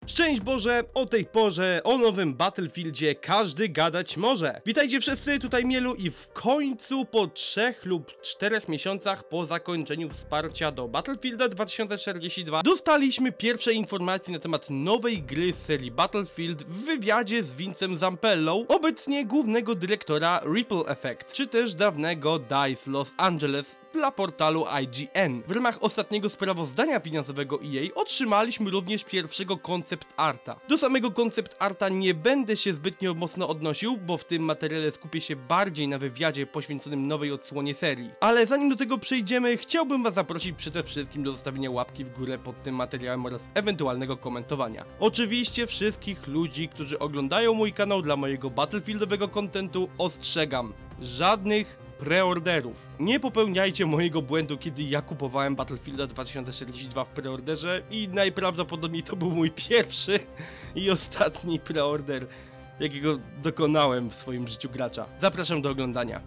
Szczęść Boże, o tej porze, o nowym Battlefieldzie każdy gadać może. Witajcie wszyscy, tutaj Mielu i w końcu po 3 lub 4 miesiącach po zakończeniu wsparcia do Battlefielda 2042 dostaliśmy pierwsze informacje na temat nowej gry z serii Battlefield w wywiadzie z Vincem Zampellą, obecnie głównego dyrektora Ripple Effect, czy też dawnego DICE Los Angeles dla portalu IGN. W ramach ostatniego sprawozdania finansowego EA otrzymaliśmy również pierwszego koncept arta. Do samego koncept arta nie będę się zbytnio mocno odnosił, bo w tym materiale skupię się bardziej na wywiadzie poświęconym nowej odsłonie serii. Ale zanim do tego przejdziemy, chciałbym was zaprosić przede wszystkim do zostawienia łapki w górę pod tym materiałem oraz ewentualnego komentowania. Oczywiście wszystkich ludzi, którzy oglądają mój kanał dla mojego Battlefieldowego kontentu, ostrzegam: żadnych preorderów. Nie popełniajcie mojego błędu, kiedy ja kupowałem Battlefielda 2042 w preorderze i najprawdopodobniej to był mój pierwszy i ostatni preorder, jakiego dokonałem w swoim życiu gracza. Zapraszam do oglądania.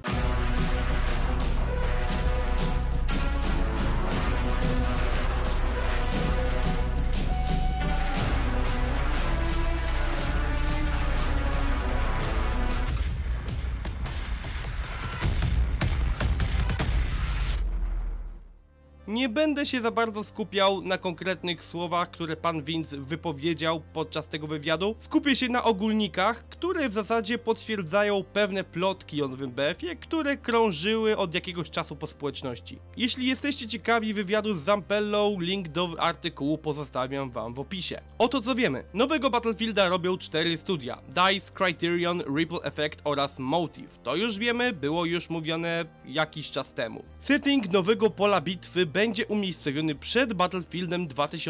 Nie będę się za bardzo skupiał na konkretnych słowach, które pan Vince wypowiedział podczas tego wywiadu. Skupię się na ogólnikach, które w zasadzie potwierdzają pewne plotki o nowym BF-ie, które krążyły od jakiegoś czasu po społeczności. Jeśli jesteście ciekawi wywiadu z Zampellą, link do artykułu pozostawiam wam w opisie. Oto co wiemy. Nowego Battlefielda robią 4 studia: DICE, Criterion, Ripple Effect oraz Motive. To już wiemy, było już mówione jakiś czas temu. Setting nowego pola bitwy będzie umiejscowiony przed Battlefieldem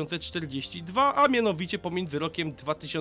2042, a mianowicie pomiędzy rokiem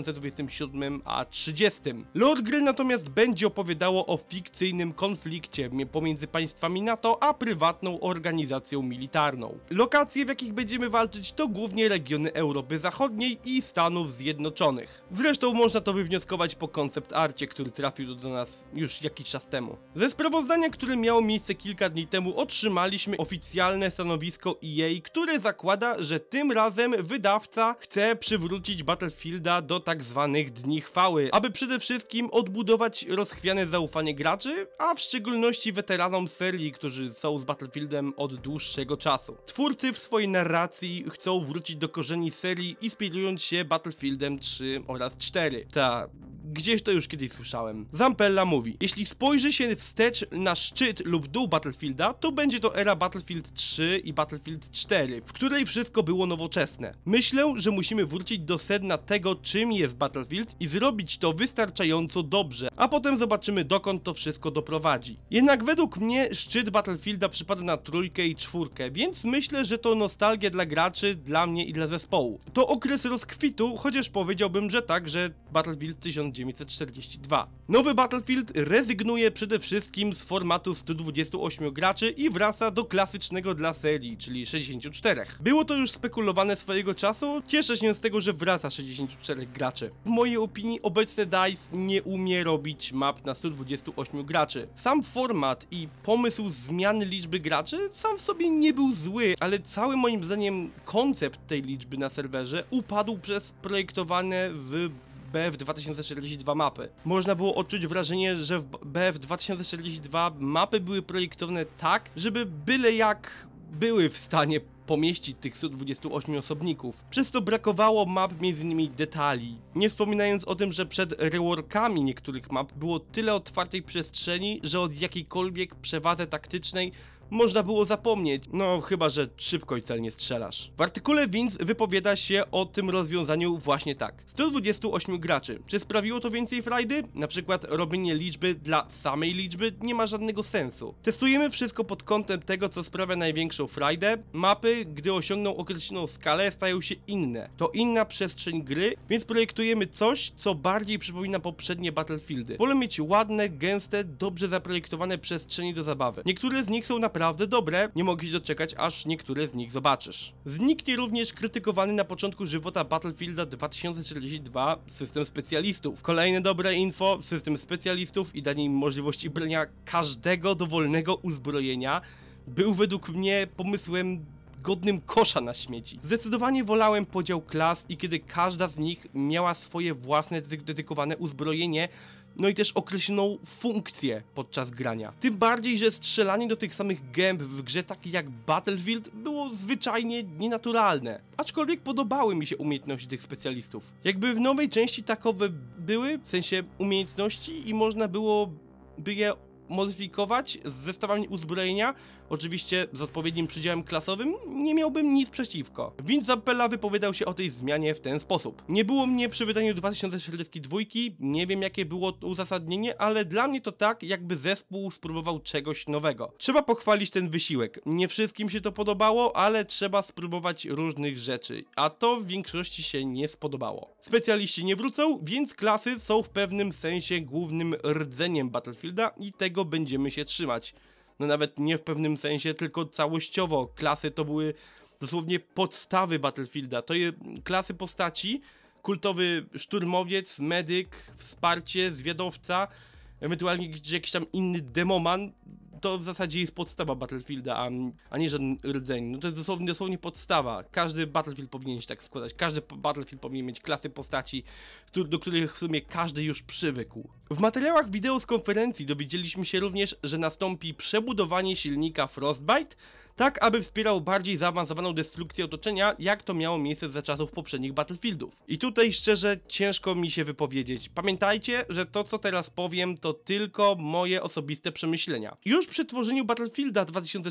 2027 a 30. Lore gry natomiast będzie opowiadało o fikcyjnym konflikcie pomiędzy państwami NATO a prywatną organizacją militarną. Lokacje, w jakich będziemy walczyć, to głównie regiony Europy Zachodniej i Stanów Zjednoczonych. Zresztą można to wywnioskować po koncept arcie, który trafił do nas już jakiś czas temu. Ze sprawozdania, które miało miejsce kilka dni temu, otrzymaliśmy oficjalne stanowisko EA, które zakłada, że tym razem wydawca chce przywrócić Battlefielda do tak zwanych dni chwały, aby przede wszystkim odbudować rozchwiane zaufanie graczy, a w szczególności weteranom serii, którzy są z Battlefieldem od dłuższego czasu. Twórcy w swojej narracji chcą wrócić do korzeni serii, inspirując się Battlefieldem 3 oraz 4. Gdzieś to już kiedyś słyszałem. Zampella mówi: jeśli spojrzy się wstecz na szczyt lub dół Battlefielda, to będzie to era Battlefield 3 i Battlefield 4, w której wszystko było nowoczesne. Myślę, że musimy wrócić do sedna tego, czym jest Battlefield i zrobić to wystarczająco dobrze, a potem zobaczymy, dokąd to wszystko doprowadzi. Jednak według mnie szczyt Battlefielda przypada na 3 i 4, więc myślę, że to nostalgia dla graczy, dla mnie i dla zespołu. To okres rozkwitu, chociaż powiedziałbym, że także Battlefield 1942. Nowy Battlefield rezygnuje przede wszystkim z formatu 128 graczy i wraca do klasycznego dla serii, czyli 64. Było to już spekulowane swojego czasu, cieszę się z tego, że wraca 64 graczy. W mojej opinii obecny DICE nie umie robić map na 128 graczy. Sam format i pomysł zmiany liczby graczy sam w sobie nie był zły, ale cały moim zdaniem koncept tej liczby na serwerze upadł przez projektowane w BF 2042 mapy. Można było odczuć wrażenie, że w BF 2042 mapy były projektowane tak, żeby byle jak były w stanie pomieścić tych 128 osobników. Przez to brakowało map m.in. detali. Nie wspominając o tym, że przed reworkami niektórych map było tyle otwartej przestrzeni, że od jakiejkolwiek przewadze taktycznej można było zapomnieć, no chyba że szybko i celnie strzelasz. W artykule Vince wypowiada się o tym rozwiązaniu właśnie tak: 128 graczy. Czy sprawiło to więcej frajdy? Na przykład robienie liczby dla samej liczby nie ma żadnego sensu. Testujemy wszystko pod kątem tego, co sprawia największą frajdę. Mapy, gdy osiągną określoną skalę, stają się inne. To inna przestrzeń gry, więc projektujemy coś, co bardziej przypomina poprzednie Battlefieldy. Wolę mieć ładne, gęste, dobrze zaprojektowane przestrzenie do zabawy. Niektóre z nich są naprawdę dobre, nie mogę się doczekać, aż niektóre z nich zobaczysz. Zniknie również krytykowany na początku żywota Battlefielda 2042 system specjalistów. Kolejne dobre info: system specjalistów i danie im możliwości brania każdego dowolnego uzbrojenia był według mnie pomysłem godnym kosza na śmieci. Zdecydowanie wolałem podział klas i kiedy każda z nich miała swoje własne dedykowane uzbrojenie, no i też określoną funkcję podczas grania. Tym bardziej, że strzelanie do tych samych gęb w grze takiej jak Battlefield było zwyczajnie nienaturalne. Aczkolwiek podobały mi się umiejętności tych specjalistów. Jakby w nowej części takowe były, w sensie umiejętności i można było by je modyfikować z zestawami uzbrojenia, oczywiście z odpowiednim przydziałem klasowym, nie miałbym nic przeciwko. Vince Zampella wypowiadał się o tej zmianie w ten sposób. Nie było mnie przy wydaniu 2042, nie wiem jakie było uzasadnienie, ale dla mnie to tak, jakby zespół spróbował czegoś nowego. Trzeba pochwalić ten wysiłek. Nie wszystkim się to podobało, ale trzeba spróbować różnych rzeczy, a to w większości się nie spodobało. Specjaliści nie wrócą, więc klasy są w pewnym sensie głównym rdzeniem Battlefielda i tego będziemy się trzymać. No nawet nie w pewnym sensie, tylko całościowo. Klasy to były dosłownie podstawy Battlefielda. To jest klasy postaci, kultowy szturmowiec, medyk, wsparcie, zwiadowca, ewentualnie jakiś tam inny demoman. To w zasadzie jest podstawa Battlefielda, a nie żaden rdzeń. No to jest dosłownie podstawa. Każdy Battlefield powinien się tak składać. Każdy Battlefield powinien mieć klasy postaci, do których w sumie każdy już przywykł. W materiałach wideo z konferencji dowiedzieliśmy się również, że nastąpi przebudowanie silnika Frostbite, tak aby wspierał bardziej zaawansowaną destrukcję otoczenia, jak to miało miejsce za czasów poprzednich Battlefieldów. I tutaj szczerze ciężko mi się wypowiedzieć. Pamiętajcie, że to co teraz powiem to tylko moje osobiste przemyślenia. Już przy tworzeniu Battlefielda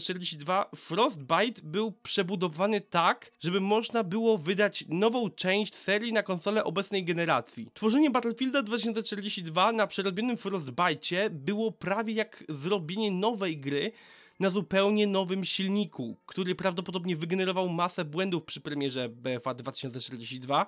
2042 Frostbite był przebudowany tak, żeby można było wydać nową część serii na konsolę obecnej generacji. Tworzenie Battlefielda 2042 na przerobionym Frostbite'cie było prawie jak zrobienie nowej gry na zupełnie nowym silniku, który prawdopodobnie wygenerował masę błędów przy premierze BFA 2042,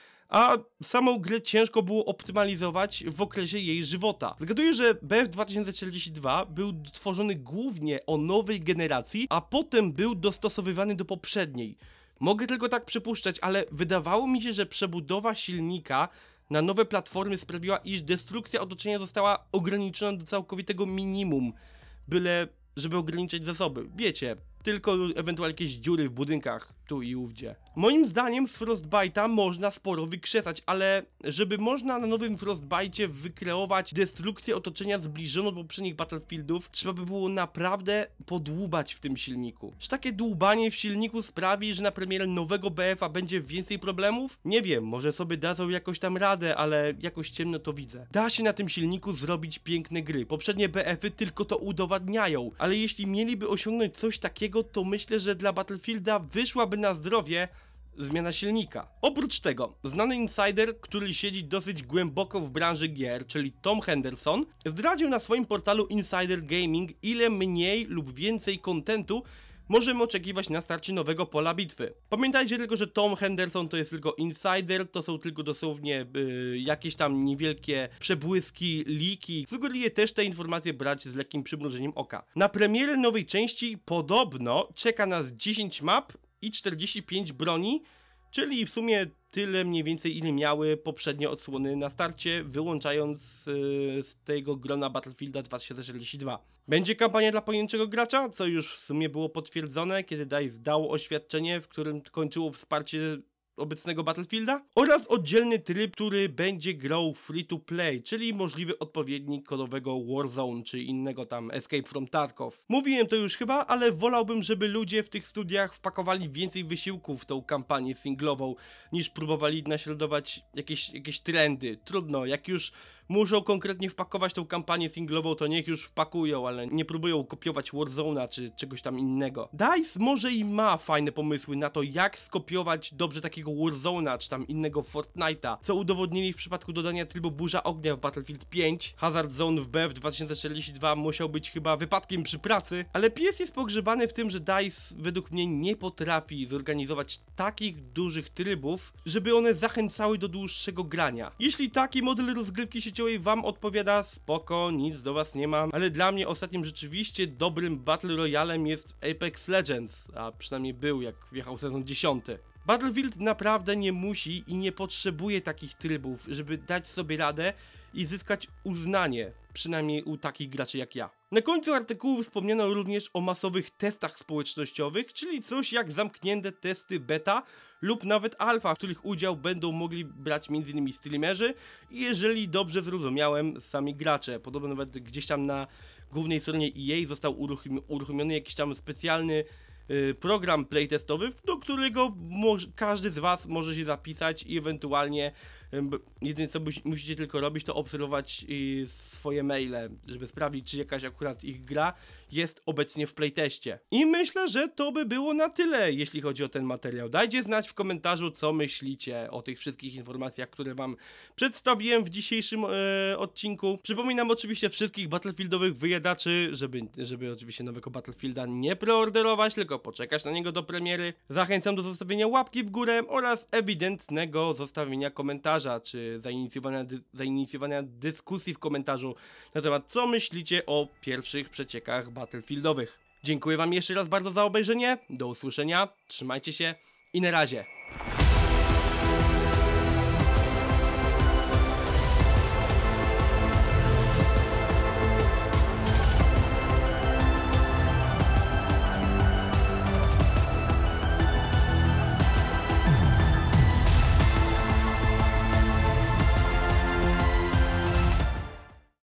a samą grę ciężko było optymalizować w okresie jej żywota. Zgaduję, że BF 2042 był tworzony głównie o nowej generacji, a potem był dostosowywany do poprzedniej. Mogę tylko tak przypuszczać, ale wydawało mi się, że przebudowa silnika na nowe platformy sprawiła, iż destrukcja otoczenia została ograniczona do całkowitego minimum, byle żeby ograniczyć zasoby. Wiecie, tylko ewentualnie jakieś dziury w budynkach tu i ówdzie. Moim zdaniem z Frostbite'a można sporo wykrzesać, ale żeby można na nowym Frostbite'cie wykreować destrukcję otoczenia zbliżoną do poprzednich Battlefieldów, trzeba by było naprawdę podłubać w tym silniku. Czy takie dłubanie w silniku sprawi, że na premierę nowego BF-a będzie więcej problemów? Nie wiem, może sobie dadzą jakoś tam radę, ale jakoś ciemno to widzę. Da się na tym silniku zrobić piękne gry. Poprzednie BF-y tylko to udowadniają, ale jeśli mieliby osiągnąć coś takiego, to myślę, że dla Battlefielda wyszłaby na zdrowie zmiana silnika. Oprócz tego, znany insider, który siedzi dosyć głęboko w branży gier, czyli Tom Henderson, zdradził na swoim portalu Insider Gaming, ile mniej lub więcej kontentu możemy oczekiwać na starcie nowego pola bitwy. Pamiętajcie tylko, że Tom Henderson to jest tylko insider, to są tylko dosłownie jakieś tam niewielkie przebłyski, leaki. Sugeruję też te informacje brać z lekkim przymrużeniem oka. Na premierę nowej części podobno czeka nas 10 map i 45 broni, czyli w sumie tyle mniej więcej ile miały poprzednie odsłony na starcie, wyłączając z tego grona Battlefielda 2042. Będzie kampania dla pojedynczego gracza, co już w sumie było potwierdzone, kiedy DICE dało oświadczenie, w którym kończyło wsparcie obecnego Battlefielda, oraz oddzielny tryb, który będzie grał free to play, czyli możliwy odpowiednik kodowego Warzone czy innego tam Escape from Tarkov. Mówiłem to już chyba, ale wolałbym, żeby ludzie w tych studiach wpakowali więcej wysiłku w tą kampanię singlową, niż próbowali naśladować jakieś trendy. Trudno, jak już muszą konkretnie wpakować tą kampanię singlową, to niech już wpakują, ale nie próbują kopiować Warzone'a czy czegoś tam innego. DICE może i ma fajne pomysły na to, jak skopiować dobrze takiego Warzone'a czy tam innego Fortnite'a, co udowodnili w przypadku dodania trybu Burza Ognia w Battlefield 5. Hazard Zone w BF 2042 musiał być chyba wypadkiem przy pracy, ale PS jest pogrzebany w tym, że DICE według mnie nie potrafi zorganizować takich dużych trybów, żeby one zachęcały do dłuższego grania. Jeśli taki model rozgrywki sieciowej wam odpowiada, spoko, nic do was nie mam, ale dla mnie ostatnim rzeczywiście dobrym Battle Royalem jest Apex Legends, a przynajmniej był, jak wjechał sezon 10. Battlefield naprawdę nie musi i nie potrzebuje takich trybów, żeby dać sobie radę i zyskać uznanie, przynajmniej u takich graczy jak ja. Na końcu artykułu wspomniano również o masowych testach społecznościowych, czyli coś jak zamknięte testy beta lub nawet alfa, w których udział będą mogli brać m.in. streamerzy i jeżeli dobrze zrozumiałem, sami gracze. Podobno nawet gdzieś tam na głównej stronie EA został uruchomiony jakiś tam specjalny program playtestowy, do którego każdy z was może się zapisać i ewentualnie jedyne co musicie tylko robić, to obserwować swoje maile, żeby sprawdzić, czy jakaś akurat ich gra jest obecnie w playteście. I myślę, że to by było na tyle, jeśli chodzi o ten materiał. Dajcie znać w komentarzu, co myślicie o tych wszystkich informacjach, które wam przedstawiłem w dzisiejszym odcinku. Przypominam oczywiście wszystkich battlefieldowych wyjadaczy, żeby oczywiście nowego Battlefielda nie preorderować, tylko poczekać na niego do premiery. Zachęcam do zostawienia łapki w górę oraz ewidentnego zostawienia komentarza, czy zainicjowania dyskusji w komentarzu na temat, co myślicie o pierwszych przeciekach battlefieldowych. Dziękuję wam jeszcze raz bardzo za obejrzenie, do usłyszenia, trzymajcie się i na razie.